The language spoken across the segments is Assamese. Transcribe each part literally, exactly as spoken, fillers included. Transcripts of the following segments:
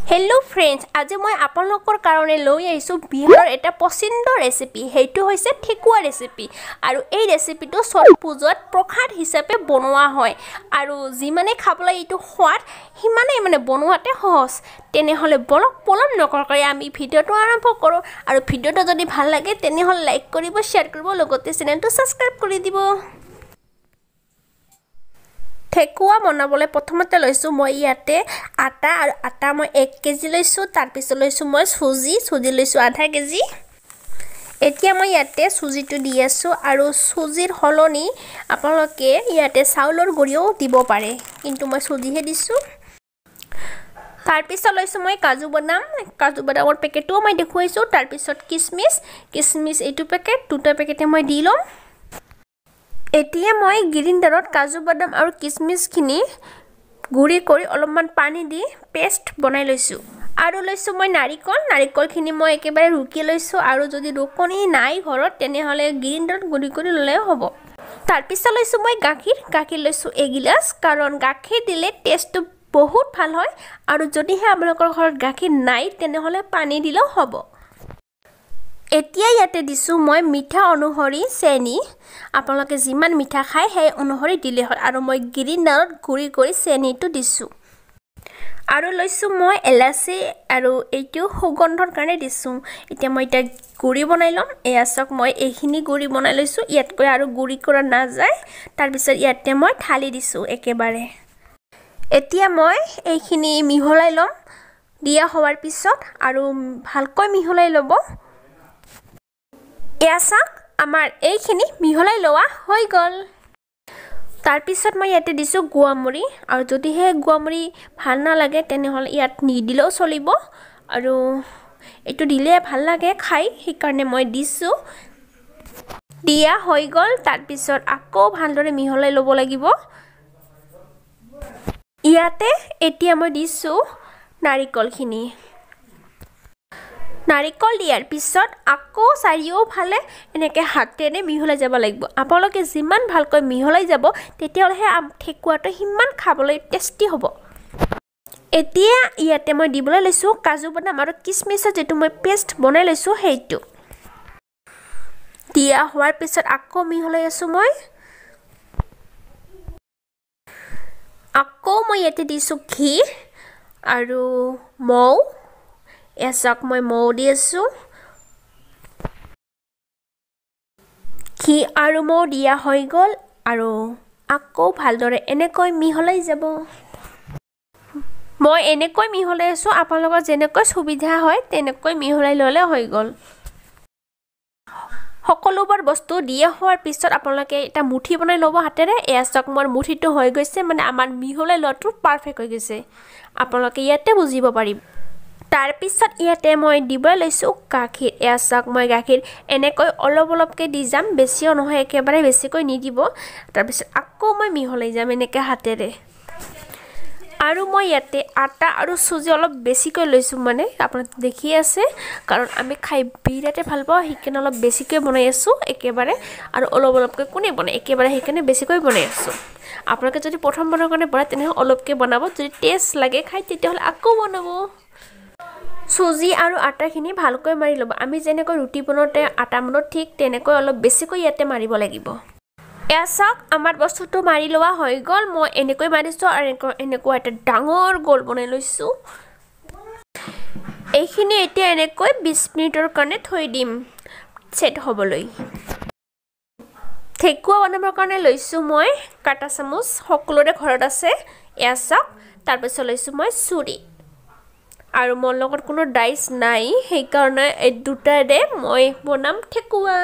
Hello friends, আজি মই আপোনালোকৰ কাৰণে লৈ আহিছো বিহাৰৰ এটা পছন্দ ৰেচিপি হেইটো হৈছে ঠেকুৱা ৰেচিপি আৰু এই ৰেচিপিটো ছট পূজাত প্ৰসাদ হিচাপে বনোৱা হয় আৰু যিমানে খাবলৈ ইটো সোৱাদ হিমানে মানে বনোৱাতে সহজ তেনেহলে বলক পলম নকৰাকৈ আমি ভিডিওটো আৰম্ভ কৰো আৰু ভিডিওটো যদি ভাল লাগে তেনেহলে লাইক কৰিব শেয়াৰ কৰিব লগতে চেনেলটো সাবস্ক্ৰাইব কৰি দিব Thekua বনাবলৈ প্ৰথমতে লৈছো মই ইয়াতে আটা আৰু আটা মই এক কেজি লৈছো তাৰ পিছত লৈছো মই সুজি সুজি লৈছো আধা কেজি এতিয়া মই ইয়াতে সুজিটো দি আছো আৰু সুজিৰ হলনি আপোনালোকে ইয়াতে চাউলৰ গুড়িও দিব পাৰে কিন্তু মই সুজিহে দিছো তাৰ পিছত লৈছো মই কাজু বাদাম কাজু বাদামৰ পেকেটটো মই দেখুৱাইছো তাৰ পিছত কিশমিশ কিশমিশ এইটো পেকেট দুটা পেকেটে মই দি লম এতিয়া মই গ্ৰাইণ্ডাৰত কাজু বাদাম আৰু কিশমিশ খিনি গুড়ি কৰি অলপমান পানী দি পেষ্ট বনাই লৈছো আৰু লৈছো মই নাৰিকল নাৰিকল খিনি মই একেবাৰে ৰুকি লৈছো আৰু যদি ৰুকনি নাই ঘৰত তেনেহলে গ্ৰাইণ্ডাৰত গুড়ি কৰি ললে হ'ব তাৰ পিছত লৈছো মই গাখীৰ গাখীৰ লৈছো এক গিলাস কাৰণ গাখীৰ দিলে টেষ্টটো বহুত ভাল হয় আৰু যদিহে আপোনালোকৰ ঘৰত গাখীৰ নাই তেনেহলে পানী দিলেও হ'ব এতিয়া ইয়াতে দিছো মই মিঠা অনুসৰি চেনি আপোনালোকে যিমান মিঠা খায় সেই অনুসৰি দিলে হয় আৰু মই গ্ৰাইণ্ডাৰত গুড়ি কৰি চেনিটো দিছো আৰু লৈছো মই এলাচি আৰু এইটো সুগন্ধৰ কাৰণে দিছো এতিয়া মই এটা গুড়ি বনাই লম এয়াছক মই এইখিনি গুড়ি বনাই লৈছো ইয়াতকৈ আৰু গুড়ি কৰা না যায় তাৰ পিছত ইয়াতে মই ঢালি দিছো একেবাৰে এতিয়া মই এইখিনি মিহলাই লম দিয়া হোৱাৰ পিছত আৰু ভালকৈ মিহলাই লব এয়াছক আমাৰ এইখিনি মিহলাই লোৱা হৈ গল তাৰ পিছত মই ইয়াতে দিছো গুৱামুৰি আৰু যদি হে গুৱামুৰি ভাল না লাগে তেনেহলে ইয়াত নিদিলেও চলিব আৰু এটো দিলে ভাল লাগে খাই সেই কাৰণে মই দিছো দিয়া হৈ গল তাৰ পিছত আকৌ ভালদৰে মিহলাই লব লাগিব ইয়াতে এতিয়া মই দিছো নাৰিকলখিনি নাৰিকল দিয়াৰ পিছত আকৌ চাৰিও ফালে এনেকৈ হাতেৰে মিহলাই যাব লাগিব আপোনালোকে যিমান ভালকৈ মিহলাই যাব তেতিয়াহে ঠেকুৱাটো হিমান খাবলৈ টেস্টি হ'ব এতিয়া ইয়াতে মই দিবলৈ লৈছো কাজু বাদাম আৰু কিশমিশৰ যেটো মই পেষ্ট বনাই লৈছো হেইটো দিয়া হোৱাৰ পিছত আকৌ মিহলাই আছো মই আকৌ মই ইয়াতে দিছো ঘি আৰু মৌ এছক মই মৌ দি আছো ঘি আৰু মৌ দিয়া হৈ গল আৰু আকৌ ভালদৰে এনেকৈ মিহলাই যাব মই এনেকৈ মিহলাই আছো আপোনালোকৰ যেনেকৈ সুবিধা হয় তেনেকৈ মিহলাই ললে হৈ গল সকলোবোৰ বস্তু দিয়া হোৱাৰ পিছত আপোনালোকে এটা মুঠি বনাই লব হাতেৰে এছক মোৰ মুঠিটো হৈ গৈছে মানে আমাৰ মিহলাই লোৱাটো পাৰফেক্ট হৈ গৈছে আপোনালোকে ইয়াতে বুজিব পাৰিব তাৰ পিছত ইয়াতে মই দিব লৈছো গাখীৰ এছক মই গাখীৰ এনেকৈ অলপ অলপকৈ দি যাম বেছিও নহয় একেবাৰে বেছিকৈ নিদিব তাৰ পিছত আকৌ মই মিহলাই যাম এনেকৈ হাতেৰে আৰু মই ইয়াতে আটা আৰু সুজি অলপ বেছিকৈ লৈছো মানে আপোনালোকে দেখি আছে কাৰণ আমি খাই বিৰাতে ভাল পাওঁ হিকেন অলপ বেছিকৈ বনাই আছো একেবাৰে আৰু অলপ অলপকৈ কোনে বনাই একেবাৰে হিকেনে বেছিকৈ বনাই আছো আপোনালোকে যদি প্ৰথম বনাৰ কাৰণে বনাই তেনেহলে অলপকৈ বনাব যদি টেষ্ট লাগে খাই তেতিয়াহলে আকৌ বনাব সুজি আৰু আটাখিনি ভালকৈ মাৰি লব আমি যেনেকৈ ৰুটি বনাওতে আটা মনো ঠিক তেনেকৈ অলপ বেছিকৈ ইয়াতে মাৰিব লাগিব এছক আমাৰ বস্তুটো মাৰি লোৱা হৈ গল মই এনেকৈ মাৰিছো আৰু এনেকৈ এটা ডাঙৰ গোল বনাই লৈছো এইখিনি এতিয়া এনেকৈ বিশ মিনিটৰ কাৰণে থৈ দিম সেট হ'বলৈ ঠেকুৱা বনাবৰ কাৰণে লৈছো মই কাটা চামুচ সকলোৰে ঘৰত আছে এছক তাৰ পিছত লৈছো মই চুৰি আৰু মোৰ লগত কোনো ডাইচ নাই সেই কাৰণে এই দুটাৰে মই বনাম ঠেকুৱা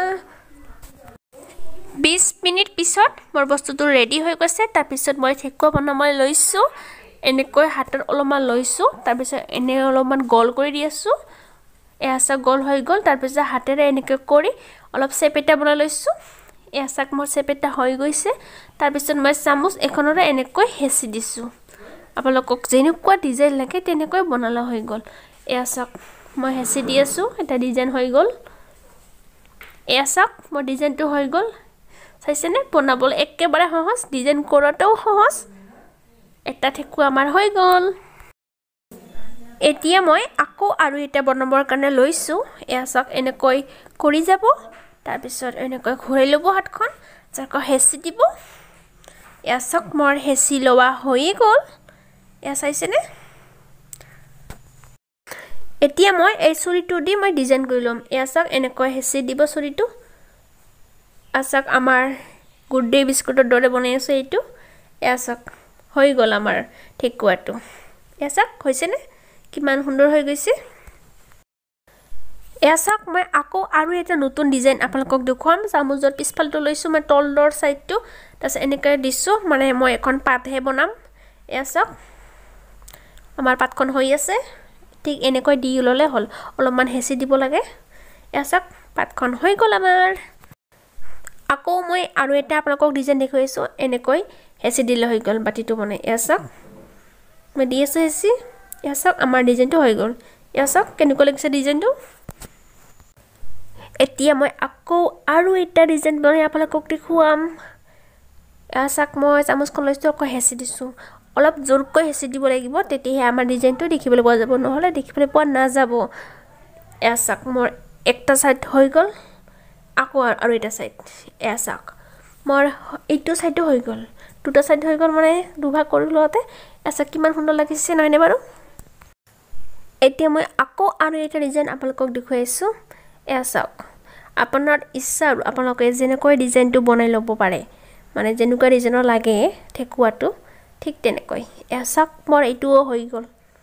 বিশ মিনিট পিছত মোৰ বস্তুটো ৰেডি হৈ গৈছে তাৰ পিছত মই ঠেকুৱা বনাবলৈ লৈছো এনেকৈ হাতৰ অলপমান লৈছো তাৰ পিছত এনে অলপমান গোল কৰি দি আছো এছা গোল হৈ গল তাৰ পিছত হাতেৰে এনেকৈ কৰি অলপ চেপেটা বনাই লৈছো এছাক মোৰ চেপেটা হৈ গৈছে তাৰ পিছত মই চামুচ এখনৰে এনেকৈ হেচি দিছো আপোনালোকক যেনেকুৱা ডিজাইন লাগে তেনেকৈ বনালা হৈ গল এছাক মই হেচি দি আছো এটা ডিজাইন হৈ গল এছাক মোৰ ডিজাইনটো হৈ গল চাইছেনে বনাবলৈ একেবাৰে সহজ ডিজাইন কৰাটোও সহজ এটা ঠেকুৱা আমাৰ হৈ গল এতিয়া মই আকৌ আৰু এটা বনাবৰ কাৰণে লৈছো এয়া চাওক এনেকৈ কৰি যাব তাৰ পিছত এনেকৈ ঘূৰাই ল'ব হাতখন যাক হেচি দিব এয়া চাওক মোৰ হেচি লোৱা হৈ গ'ল এয়া চাইছেনে এতিয়া মই এই চুৰিটো দি মই ডিজাইন কৰি লম এয়া চাওক এনেকৈ হেচি দিব চুৰিটো আচাক আমাৰ গুড ডে বিস্কুটৰ দৰে বনাই আছে এইটো এয়া চাওক হৈ গ'ল আমাৰ ঠেকুৱাটো এয়া চাওক হৈছেনে কিমান সুন্দৰ হৈ গৈছে এয়া চাওক মই আকৌ আৰু এটা নতুন ডিজাইন আপোনালোকক দেখুৱাম চামুজৰ পিছফালটো লৈছো মই তলৰ সাইডটো তাছ এনেকৈ দিছো মানে মই এখন পাতহে বনাম এয়া চাওক আমাৰ পাতখন হৈ আছে ঠিক এনেকৈ দি ললে হল অলপমান হেচি দিব লাগে এয়া চাওক পাতখন হৈ গ'ল আমাৰ আকৌ মই আৰু এটা আপোনালোকক ডিজাইন দেখুৱাইছো এনেকৈ হেচি দিলে হৈ গ'ল বাটিটো বনাই এয়া চাওক মই দি আছো হেচি এয়া চাওক আমাৰ ডিজাইনটো হৈ গ'ল এয়া চাওক কেনেকৈ লাগিছে ডিজাইনটো এতিয়া মই আকৌ আৰু এটা ডিজাইন বনাই আপোনালোকক দেখুৱাম এয়া চাওক মই চামুচখন লৈছো আকৌ হেচি দিছো অলপ জোৰকৈ হেচি দিব লাগিব তেতিয়াহে আমাৰ ডিজাইনটো দেখিবলৈ পোৱা যাব নহলে দেখিবলৈ পোৱা নাযাব এয়া চাওক মোৰ একটা সাইড হৈ গ'ল আকৌ আৰু এটা সাইড এয়া চাওক মোৰ এইটো সাইডটো হৈ গ'ল দুটা সাইড হৈ গ'ল মানে দুভাগ কৰিলোতে এসা কিমান সুন্দৰ লাগিছে নহয়নে বাৰু এতিয়া মই আকৌ আৰু এটা ডিজাইন আপোনালোকক দেখুৱাইছো এয়া চাওক আপোনাৰ ইচ্ছা আৰু আপোনালোকে যেনেকৈ ডিজাইনটো বনাই ল'ব পাৰে মানে যেনেকুৱা ডিজাইনৰ লাগে ঠেকুৱাটো ঠিক তেনেকৈ এয়া চাওক মোৰ এইটোও হৈ গ'ল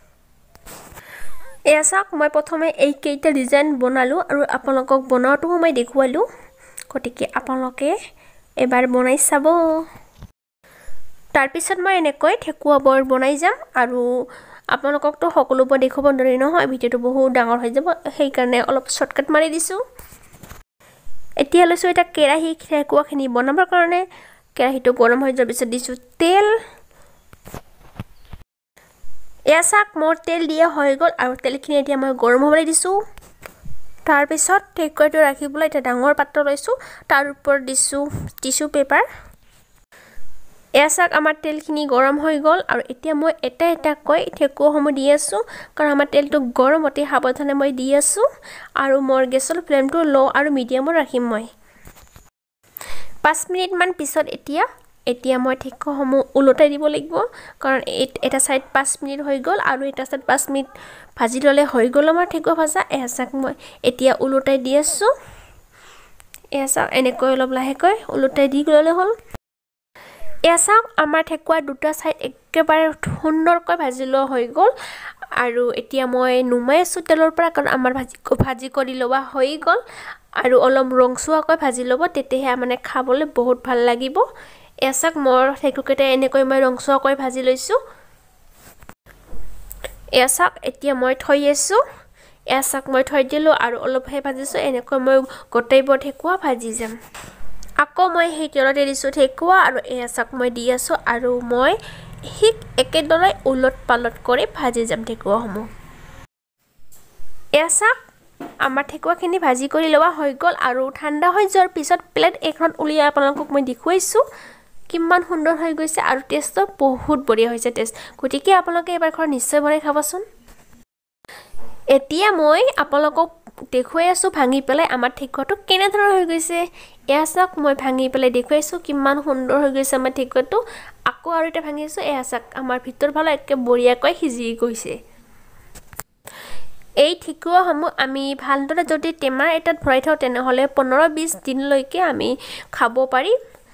এয়া চাওক মই প্ৰথমে এই কেইটা ডিজাইন বনালো আৰু আপোনালোকক বনাওটো মই দেখুৱালো গতিকে আপোনালোকে এবাৰ বনাই চাব তাৰ পিছত মই এনেকৈ ঠেকুৱা বৰ বনাই যাম আৰু আপোনালোকক তো সকলোবোৰ দেখুৱাব নোৱাৰি নহয় ভিডিওটো বহুত ডাঙৰ হৈ যাব সেই কাৰণে অলপ শৰ্টকাট মাৰি দিছো এতিয়া লৈছো এটা কেৰাহী ঠেকুৱাখিনি বনাবৰ কাৰণে কেৰাহীটো গৰম হৈ যোৱাৰ পিছত দিছো তেল এয়া চাওক মোৰ তেল দিয়া হৈ গ'ল আৰু তেলখিনি এতিয়া মই গৰম হ'বলৈ দিছো তাৰ পিছত ঠেকুৱাটো ৰাখিবলৈ এটা ডাঙৰ পাত্ৰ লৈছো তাৰ ওপৰত দিছো টিস্যু পেপাৰ এয়া চাওক আমাৰ তেলখিনি গৰম হৈ গ'ল আৰু এতিয়া মই এটা এটা কৈ ঠেকুৱাসমূহ দি আছো কাৰণ আমাৰ তেলটো গৰম অতি সাৱধানে মই দি আছো আৰু মোৰ গেছৰ ফ্লেমটো লো আৰু মিডিয়ামত ৰাখিম মই পাঁচ মিনিট মান পিছত এতিয়া এতিয়া মই ঠেকুৱাসমূহ উলটাই দিব লাগিব কাৰণ এটা সাইড পাঁচ মিনিট হৈ গ'ল আৰু এটা সাইড পাঁচ মিনিট ভাজি ললে হৈ গ'ল আমাৰ ঠেকুৱা ভাজা এয়া চাওক মই এতিয়া উলটাই দি আছো এয়া চাওক এনেকৈ অলপ লাহেকৈ উলটাই দি ললে হ'ল এয়া চাওক আমাৰ ঠেকুৱাৰ দুটা সাইড একেবাৰে সুন্দৰকৈ ভাজি লোৱা হৈ গ'ল আৰু এতিয়া মই নুমাই আছো তেলৰ পৰা কাৰণ আমাৰ ভাজি ভাজি কৰি লোৱা হৈ গ'ল আৰু অলপ ৰংচুৱাকৈ ভাজি ল'ব তেতিয়াহে মানে খাবলৈ বহুত ভাল লাগিব এয়া চাওক মোৰ ঠেকুৱাকেইটা এনেকৈ মই ৰংচুৱাকৈ ভাজি লৈছো এয়া চাওক এতিয়া মই থৈ আছো এয়া চাওক মই থৈ দিলো আৰু অলপহে ভাজিছো এনেকৈ মই গোটেইবোৰ ঠেকুৱা ভাজি যাম আকৌ মই সেই তেলতে দিছো ঠেকুৱা আৰু এয়া চাওক মই দি আছো আৰু মই ঠিক একেদৰে উলট পালট কৰি ভাজি যাম ঠেকুৱাসমূহ এয়া চাওক আমাৰ ঠেকুৱাখিনি ভাজি কৰি লোৱা হৈ গ'ল আৰু ঠাণ্ডা হৈ যোৱাৰ পিছত প্লেট এখন উলিয়াই আপোনালোকক মই দেখুৱাইছো কিমান সুন্দৰ হৈ গৈছে আৰু টেষ্টটো বহুত বঢ়িয়া হৈছে টেষ্ট গতিকে আপোনালোকে এবাৰ ঘৰত নিশ্চয় বনাই খাবচোন এতিয়া মই আপোনালোকক দেখুৱাই আছো ভাঙি পেলাই আমাৰ ঠেকুৱাটো কেনে ধৰণৰ হৈ গৈছে এয়া চাওক মই ভাঙি পেলাই দেখুৱাইছো কিমান সুন্দৰ হৈ গৈছে আমাৰ ঠেকুৱাটো আকৌ আৰু এটা ভাঙিছো এয়া চাওক আমাৰ ভিতৰ ফালে একে বঢ়িয়াকৈ সিজি গৈছে এই ঠেকুৱাসমূহ আমি ভালদৰে যদি টেমা এটাত ভৰাই থওঁ তেনেহলে পোন্ধৰ বিশ দিনলৈকে আমি খাব পাৰি